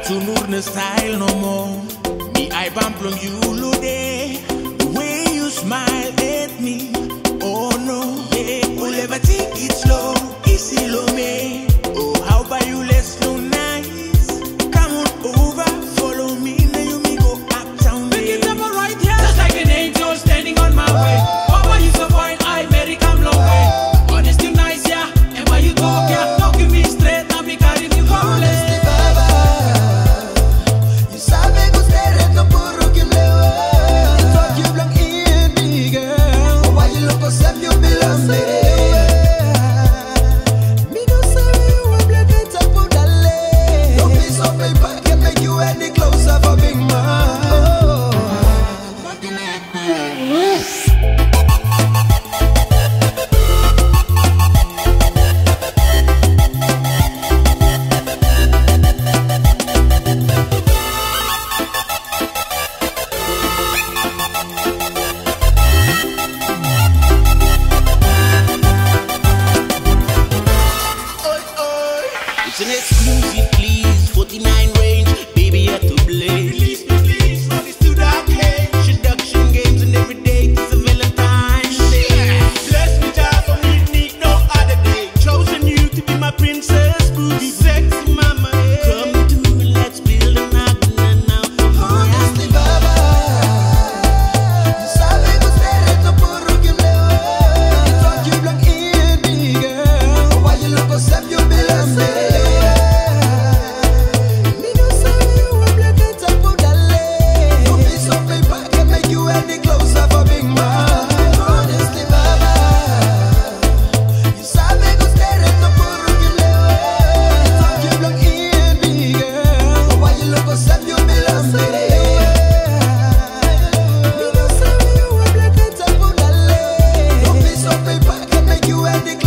Tunur style no more. Me I bamplong you loade. The way you smile at me. Oh no, yeah. We'll ever take it slow, easy low me. Oh, how about you let's slow nice. Come on over, follow me. Now you me go uptown. Make it up right here. Just like an angel standing on my way. Papa you so fine, I very come long way. Honest you nice, yeah. And why you talk, yeah. Talk to me straight, now me carry you come late. It's an exclusive, please. 49 range, baby, you have to blame. Release me, please, from this to that game. Seduction games and every day is a Valentine's Day. Bless me, Jaba, for me, need no other day. Chosen you to be my princess, booty, sexy mama. Come through and let's build an agreement now. Honestly, Baba, you sabe gostar no porro que me va. You talk you black in me, girl. Why you look so sad, you belong me. You and the